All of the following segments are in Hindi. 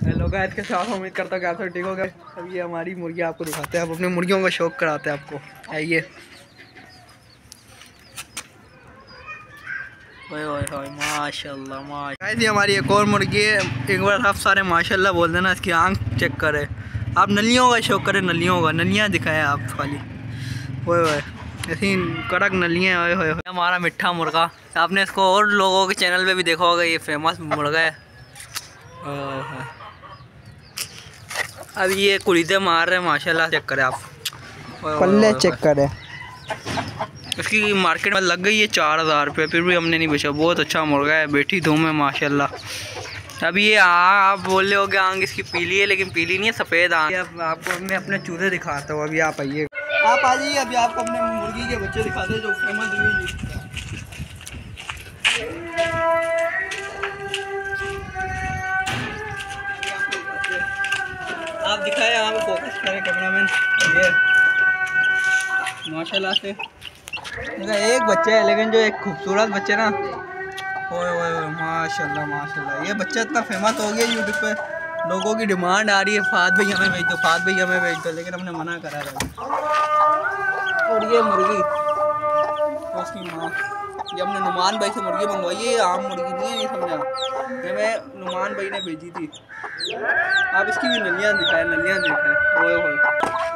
हेलो गाइस, कैसे आप? उम्मीद करता हूँ कि आप सब ठीक हो गए। अब ये हमारी मुर्गी आपको दिखाते हैं, आप अपनी मुर्गियों का शौक कराते हैं आपको। आइए। ओए ओए ओए, माशाल्लाह माशाल्लाह। गाइस, ये हमारी एक और मुर्गी है। एक बार आप सारे माशाल्लाह बोल देना। इसकी आंख चेक करें। आप नलियों का शौक करें, नलियों का, नलियाँ दिखाएं आप खाली। ओए ओए, ऐसी कड़क नलियाँ। ओए ओए, हमारा मिठा मुर्गा। आपने इसको और लोगों के चैनल पे भी देखा होगा, ये फेमस मुर्गा है। अब ये कुलीदे मार रहे हैं माशाल्लाह, चेक करें आप। पल्ले चेक करें। इसकी मार्केट में लग गई है 4000 रुपये, फिर भी हमने नहीं बेचा। बहुत अच्छा मुर्गा है, बैठी धूम है माशाल्लाह। अब ये आप बोल रहे हो कि आंख इसकी पीली है, लेकिन पीली नहीं है, सफ़ेद आंख। अब आपको मैं अपने चूजे दिखाता हूँ। अभी आप आइए, आप आ जाइए। अभी आपको अपने मुर्गी के बच्चे दिखाते हैं जो फेमस हुई। आप दिखाएं, यहाँ पे फोकस करें कैमरामैन। ये माशाल्लाह से इनका एक बच्चा है, लेकिन जो एक खूबसूरत बच्चे ना, ओए ओए ओए, माशाल्लाह माशाल्लाह। ये बच्चा इतना फेमस हो गया यूट्यूब पे, लोगों की डिमांड आ रही है, फाद भाई हमें भेज दो, फाद भाई हमें भेज दो, लेकिन हमने मना करा था। और ये मुर्गी और उसकी माँ, ये हमने नुमान भाई से मुर्गी मंगवाई है। ये आम मुर्गी नहीं है, ये समझा, ये मैं नुमान भाई ने भेजी थी। आप इसकी भी नलियाँ दिखाएं, नलियाँ दिखाएं। ओए ओए,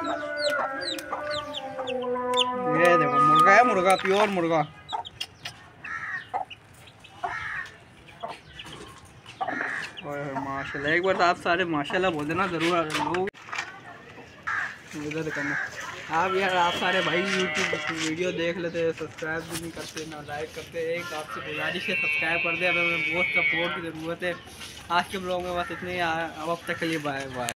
ये देखो मुर्गा है, मुर्गा प्योर मुर्गा। ओए माशाल्लाह। एक बार आप सारे माशाल्लाह बोल देना ज़रूर लोग इधर करना। आप यार, आप सारे भाई यूट्यूब वीडियो देख लेते हैं, सब्सक्राइब भी नहीं करते ना लाइक करते। एक आपसे गुजारिश है, सब्सक्राइब कर दे। हमें बहुत सपोर्ट की ज़रूरत है। आज के ब्लॉग में बस इतने ही। अब तक के लिए बाय बाय।